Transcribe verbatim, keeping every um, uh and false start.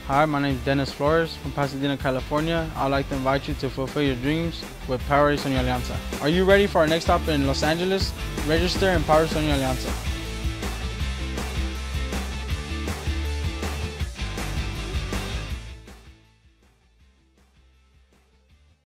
Hi, my name is Dennis Flores from Pasadena, California. I'd like to invite you to fulfill your dreams with Powerade Sueño Alianza. Are you ready for our next stop in Los Angeles? Register in Powerade Sueño Alianza.